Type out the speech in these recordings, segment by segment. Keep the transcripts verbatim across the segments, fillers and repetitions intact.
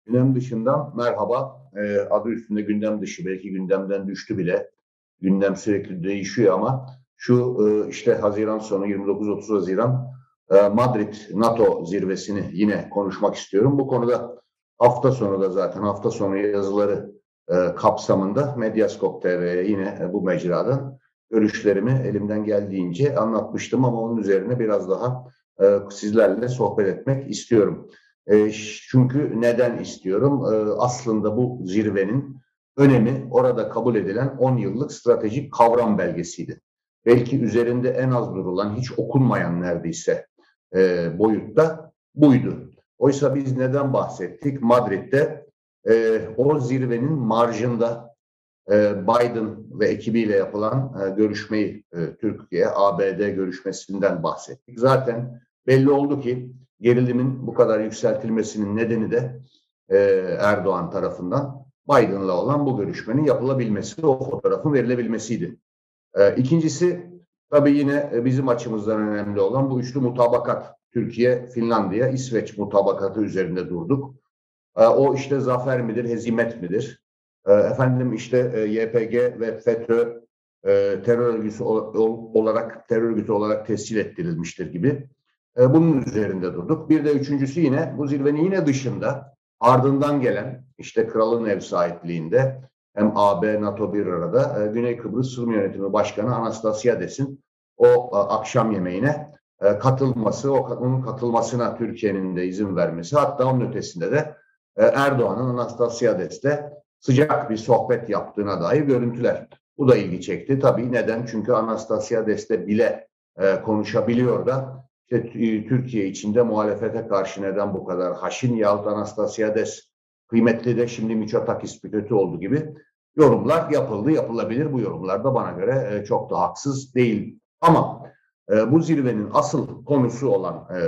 Gündem dışından merhaba. Ee, adı üstünde gündem dışı. Belki gündemden düştü bile. Gündem sürekli değişiyor ama şu e, işte Haziran sonu yirmi dokuz otuz Haziran e, Madrid NATO zirvesini yine konuşmak istiyorum. Bu konuda hafta sonu da zaten hafta sonu yazıları e, kapsamında Medyascope T V'ye yine e, bu mecradan görüşlerimi elimden geldiğince anlatmıştım ama onun üzerine biraz daha e, sizlerle sohbet etmek istiyorum. E, çünkü neden istiyorum? E, aslında bu zirvenin önemi orada kabul edilen on yıllık stratejik kavram belgesiydi. Belki üzerinde en az durulan, hiç okunmayan neredeyse e, boyutta buydu. Oysa biz neden bahsettik? Madrid'de e, o zirvenin marjında e, Biden ve ekibiyle yapılan e, görüşmeyi, e, Türkiye-A B D görüşmesinden bahsettik. Zaten belli oldu ki gerilimin bu kadar yükseltilmesinin nedeni de e, Erdoğan tarafından Biden'la olan bu görüşmenin yapılabilmesi, o fotoğrafın verilebilmesiydi. E, ikincisi tabii yine bizim açımızdan önemli olan bu üçlü mutabakat. Türkiye, Finlandiya, İsveç mutabakatı üzerinde durduk. E, o işte zafer midir, hezimet midir? E, efendim işte e, Y P G ve FETÖ e, terör örgütü olarak terör örgütü olarak tescil ettirilmiştir gibi. E, bunun üzerinde durduk. Bir de üçüncüsü yine bu zirvenin yine dışında ardından gelen işte kralın ev sahipliğinde hem A B, NATO bir arada e, Güney Kıbrıs Rum Yönetimi Başkanı Anastasiades'in o e, akşam yemeğine e, katılması, o onun katılmasına Türkiye'nin de izin vermesi, hatta onun ötesinde de e, Erdoğan'ın Anastasiades'le sıcak bir sohbet yaptığına dair görüntüler. Bu da ilgi çekti. Tabii neden? Çünkü Anastasiades'le bile e, konuşabiliyor da işte, Türkiye içinde muhalefete karşı neden bu kadar haşin yahut Anastasiades kıymetli de şimdi Mitsotakis bir kötü oldu gibi yorumlar yapıldı, yapılabilir. Bu yorumlar da bana göre e, çok da haksız değil. Ama e, bu zirvenin asıl konusu olan e,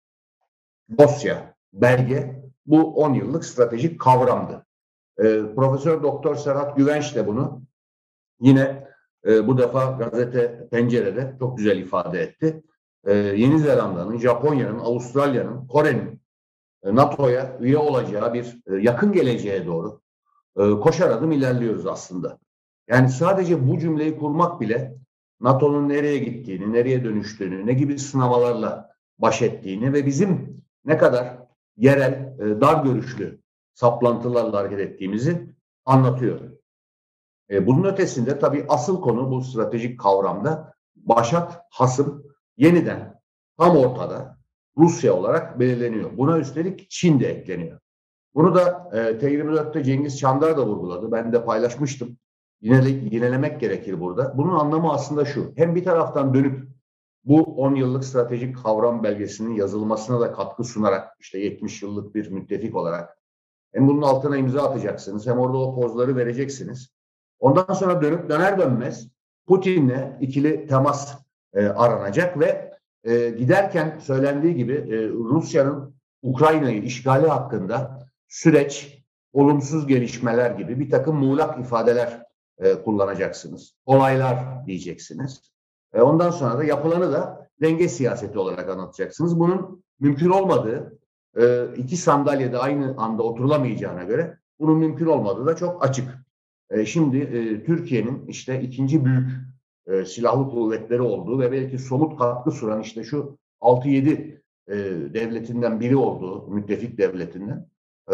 dosya, belge bu on yıllık stratejik kavramdı. E, Profesör Doktor Serhat Güvenç de bunu yine e, bu defa gazete Pencere'de çok güzel ifade etti. E, Yeni Zelanda'nın, Japonya'nın, Avustralya'nın, Kore'nin e, NATO'ya üye olacağı bir e, yakın geleceğe doğru e, koşar adım ilerliyoruz aslında. Yani sadece bu cümleyi kurmak bile NATO'nun nereye gittiğini, nereye dönüştüğünü, ne gibi sınavlarla baş ettiğini ve bizim ne kadar yerel, e, dar görüşlü saplantılarla hareket ettiğimizi anlatıyor. E, bunun ötesinde tabii asıl konu bu stratejik kavramda başat hasım yeniden tam ortada Rusya olarak belirleniyor. Buna üstelik Çin de ekleniyor. Bunu da e, T yirmi dörtte Cengiz Çandar da vurguladı. Ben de paylaşmıştım. Yine yinelemek gerekir burada. Bunun anlamı aslında şu. Hem bir taraftan dönüp bu on yıllık stratejik kavram belgesinin yazılmasına da katkı sunarak işte yetmiş yıllık bir müttefik olarak hem bunun altına imza atacaksınız hem orada o pozları vereceksiniz. Ondan sonra dönüp döner dönmez Putin'le ikili temas e, aranacak ve e, giderken söylendiği gibi e, Rusya'nın Ukrayna'yı işgali hakkında süreç, olumsuz gelişmeler gibi bir takım muğlak ifadeler e, kullanacaksınız. Olaylar diyeceksiniz. E, ondan sonra da yapılanı da denge siyaseti olarak anlatacaksınız. Bunun mümkün olmadığı, e, iki sandalyede aynı anda oturulamayacağına göre bunun mümkün olmadığı da çok açık. E, şimdi e, Türkiye'nin işte ikinci büyük e, silahlı kuvvetleri olduğu ve belki somut katkı sunan işte şu altı yedi e, devletinden biri olduğu, müttefik devletinden e,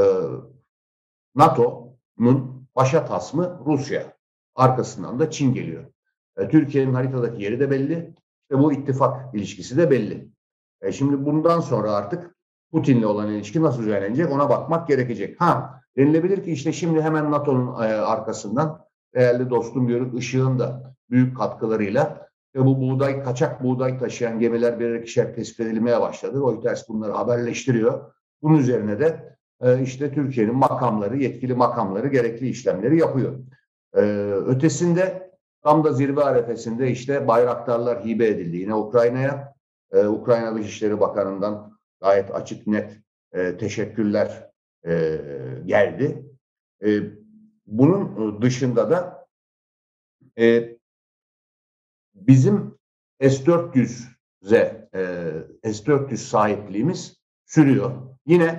NATO'nun başat hasmı Rusya. Arkasından da Çin geliyor. E, Türkiye'nin haritadaki yeri de belli. İşte bu ittifak ilişkisi de belli. E, şimdi bundan sonra artık Putin'le olan ilişki nasıl düzenlenecek ona bakmak gerekecek. Ha, denilebilir ki işte şimdi hemen NATO'nun e, arkasından değerli dostum Yörük Işık'ın da büyük katkılarıyla ve bu buğday, kaçak buğday taşıyan gemiler birer ikişer tespit edilmeye başladı. Reuters bunları haberleştiriyor. Bunun üzerine de e, işte Türkiye'nin makamları, yetkili makamları gerekli işlemleri yapıyor. E, ötesinde tam da zirve arefesinde işte bayraktarlar hibe edildi yine Ukrayna'ya. E, Ukrayna Dışişleri Bakanı'ndan gayet açık net e, teşekkürler e, geldi. E, bunun dışında da e, bizim S dört yüze e, S dört yüz sahipliğimiz sürüyor. Yine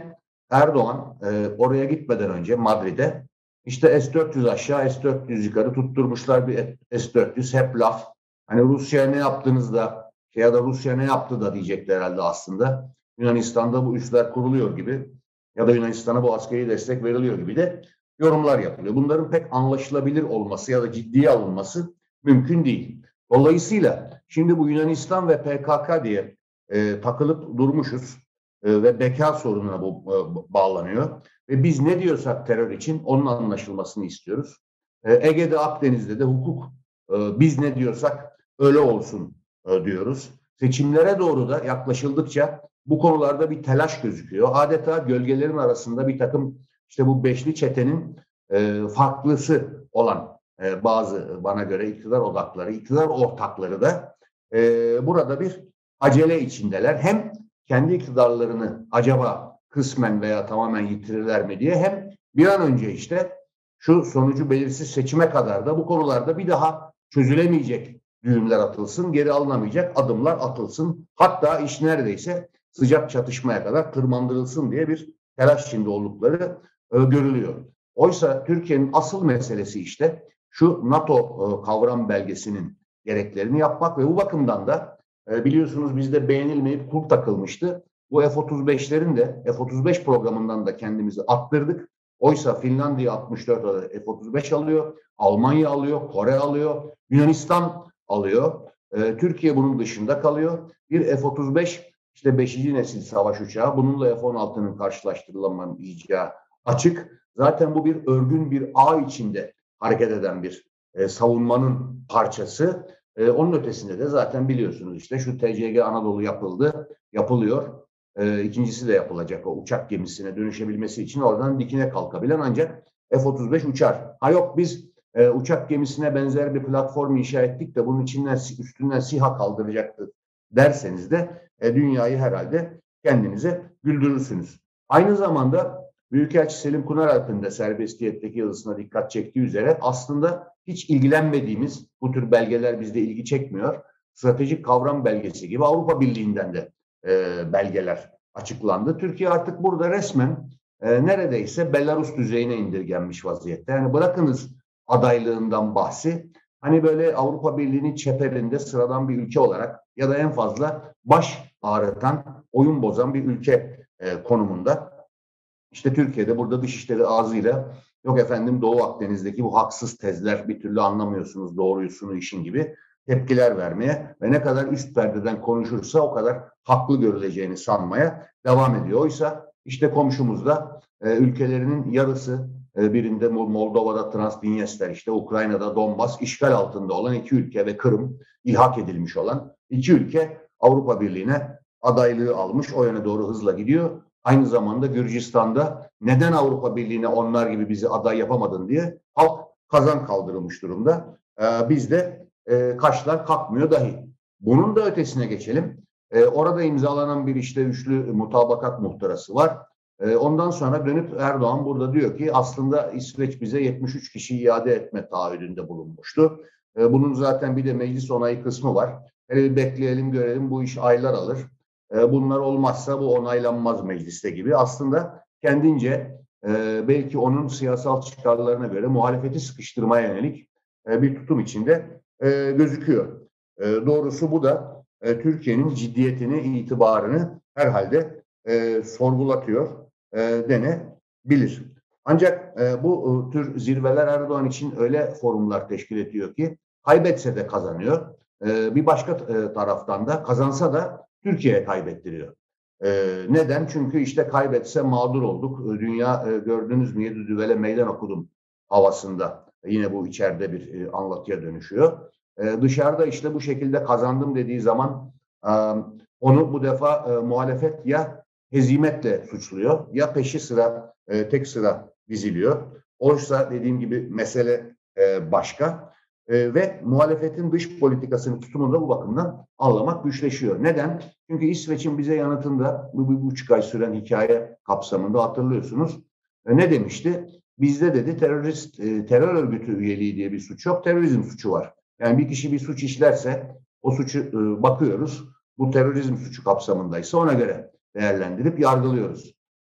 Erdoğan e, oraya gitmeden önce Madrid'e işte S dört yüz aşağı S dört yüz yukarı tutturmuşlar bir S dört yüz hep laf. Hani Rusya ne yaptınız da ya da Rusya ne yaptı da diyecekler herhalde aslında. Yunanistan'da bu üsler kuruluyor gibi ya da Yunanistan'a bu askeri destek veriliyor gibi de yorumlar yapılıyor. Bunların pek anlaşılabilir olması ya da ciddiye alınması mümkün değil. Dolayısıyla şimdi bu Yunanistan ve P K K diye e, takılıp durmuşuz e, ve beka sorununa bu e, bağlanıyor. Ve biz ne diyorsak terör için onun anlaşılmasını istiyoruz. E, Ege'de, Akdeniz'de de hukuk e, biz ne diyorsak öyle olsun e, diyoruz. Seçimlere doğru da yaklaşıldıkça bu konularda bir telaş gözüküyor. Adeta gölgelerin arasında bir takım işte bu beşli çetenin e, farklısı olan e, bazı bana göre iktidar odakları, iktidar ortakları da e, burada bir acele içindeler. Hem kendi iktidarlarını acaba kısmen veya tamamen yitirirler mi diye hem bir an önce işte şu sonucu belirsiz seçime kadar da bu konularda bir daha çözülemeyecek düğümler atılsın, geri alınamayacak adımlar atılsın. Hatta iş neredeyse sıcak çatışmaya kadar tırmandırılsın diye bir telaş içinde oldukları e, görülüyor. Oysa Türkiye'nin asıl meselesi işte şu NATO e, kavram belgesinin gereklerini yapmak ve bu bakımdan da e, biliyorsunuz bizde beğenilmeyip kur takılmıştı. Bu F otuz beşlerin de F otuz beş programından da kendimizi attırdık. Oysa Finlandiya altmış dört F otuz beş alıyor, Almanya alıyor, Kore alıyor, Yunanistan alıyor. E, Türkiye bunun dışında kalıyor. Bir F otuz beş işte beşinci nesil savaş uçağı. Bununla F on altının karşılaştırılamayacağı açık. Zaten bu bir örgün bir ağ içinde hareket eden bir e, savunmanın parçası. E, onun ötesinde de zaten biliyorsunuz işte şu T C G Anadolu yapıldı, yapılıyor. E, ikincisi de yapılacak o uçak gemisine dönüşebilmesi için oradan dikine kalkabilen ancak F otuz beş uçar. Ha yok biz e, uçak gemisine benzer bir platform inşa ettik de bunun içinden üstünden SİHA kaldıracaktı derseniz de e, dünyayı herhalde kendinize güldürürsünüz. Aynı zamanda Büyükelçi Selim Pınaralp'in de serbestiyetteki yazısına dikkat çektiği üzere aslında hiç ilgilenmediğimiz bu tür belgeler bizde ilgi çekmiyor. Stratejik kavram belgesi gibi Avrupa Birliği'nden de e, belgeler açıklandı. Türkiye artık burada resmen e, neredeyse Belarus düzeyine indirgenmiş vaziyette. Yani bırakınız adaylığından bahsi. Hani böyle Avrupa Birliği'nin çeperinde sıradan bir ülke olarak ya da en fazla baş ağrıtan, oyun bozan bir ülke e, konumunda. İşte Türkiye'de burada dışişleri ağzıyla yok efendim Doğu Akdeniz'deki bu haksız tezler bir türlü anlamıyorsunuz doğruyusunu işin gibi tepkiler vermeye ve ne kadar üst perdeden konuşursa o kadar haklı görüleceğini sanmaya devam ediyor. Oysa işte komşumuzda e, ülkelerinin yarısı e, birinde Moldova'da Transdniester, işte Ukrayna'da Donbas işgal altında olan iki ülke ve Kırım ilhak edilmiş olan iki ülke Avrupa Birliği'ne adaylığı almış, o yöne doğru hızla gidiyor. Aynı zamanda Gürcistan'da neden Avrupa Birliği'ne onlar gibi bizi aday yapamadın diye halk kazan kaldırılmış durumda. Ee, bizde e, kaşlar kalkmıyor dahi. Bunun da ötesine geçelim. Ee, orada imzalanan bir işte üçlü mutabakat muhtırası var. Ee, ondan sonra dönüp Erdoğan burada diyor ki aslında İsveç bize yetmiş üç kişi iade etme taahhüdünde bulunmuştu. Ee, bunun zaten bir de meclis onayı kısmı var. Hele bir bekleyelim görelim, bu iş aylar alır. Bunlar olmazsa bu onaylanmaz mecliste gibi. Aslında kendince e, belki onun siyasal çıkarlarına göre muhalefeti sıkıştırmaya yönelik e, bir tutum içinde e, gözüküyor. E, doğrusu bu da e, Türkiye'nin ciddiyetini, itibarını herhalde e, sorgulatıyor e, denebilir. Ancak e, bu e, tür zirveler Erdoğan için öyle forumlar teşkil ediyor ki kaybetse de kazanıyor. E, bir başka e, taraftan da kazansa da Türkiye'ye kaybettiriyor. Ee, neden? Çünkü işte kaybetse mağdur olduk. Dünya e, gördünüz mü yedi düvele meydan okudum havasında. Yine bu içeride bir e, anlatıya dönüşüyor. E, dışarıda işte bu şekilde kazandım dediği zaman e, onu bu defa e, muhalefet ya hezimetle suçluyor ya peşi sıra e, tek sıra diziliyor. Oysa dediğim gibi mesele e, başka. Ee, ve muhalefetin dış politikasını tutumunda bu bakımdan anlamak güçleşiyor. Neden? Çünkü İsveç'in bize yanıtında bu bir buçuk ay süren hikaye kapsamında hatırlıyorsunuz. E, ne demişti? Bizde dedi terörist e, terör örgütü üyeliği diye bir suç yok, terörizm suçu var. Yani bir kişi bir suç işlerse o suçu e, bakıyoruz. Bu terörizm suçu kapsamındaysa ona göre değerlendirip yargılıyoruz.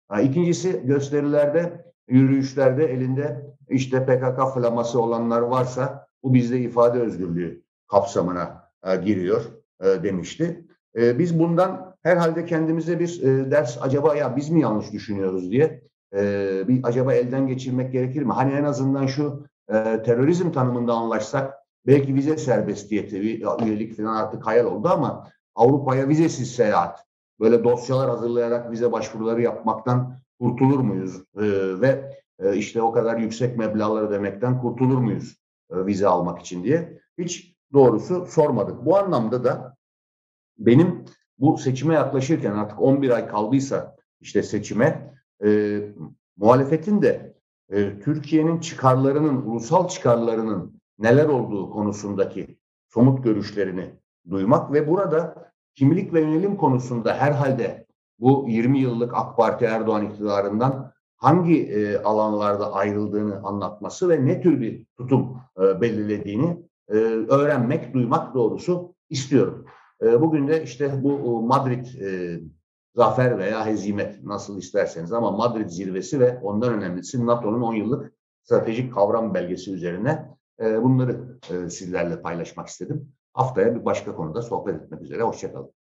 Ha, İkincisi, gösterilerde, yürüyüşlerde elinde işte P K K flaması olanlar varsa bu bizde ifade özgürlüğü kapsamına e, giriyor e, demişti. E, biz bundan herhalde kendimize bir e, ders, acaba ya biz mi yanlış düşünüyoruz diye e, bir acaba elden geçirmek gerekir mi? Hani en azından şu e, terörizm tanımında anlaşsak, belki vize serbestiyeti, bir üyelik falan artık hayal oldu ama Avrupa'ya vizesiz seyahat, böyle dosyalar hazırlayarak vize başvuruları yapmaktan kurtulur muyuz? E, ve e, işte o kadar yüksek meblağları ödemekten kurtulur muyuz e, vize almak için diye hiç doğrusu sormadık. Bu anlamda da benim bu seçime yaklaşırken, artık on bir ay kaldıysa işte seçime, e, muhalefetin de e, Türkiye'nin çıkarlarının, ulusal çıkarlarının neler olduğu konusundaki somut görüşlerini duymak ve burada kimlik ve yönelim konusunda herhalde bu yirmi yıllık AK Parti Erdoğan iktidarından hangi e, alanlarda ayrıldığını anlatması ve ne tür bir tutum e, belirlediğini e, öğrenmek, duymak doğrusu istiyorum. E, bugün de işte bu Madrid e, zafer veya hezimet, nasıl isterseniz, ama Madrid zirvesi ve ondan önemlisi NATO'nun on yıllık stratejik kavram belgesi üzerine e, bunları e, sizlerle paylaşmak istedim. Haftaya bir başka konuda sohbet etmek üzere. Hoşça kalın.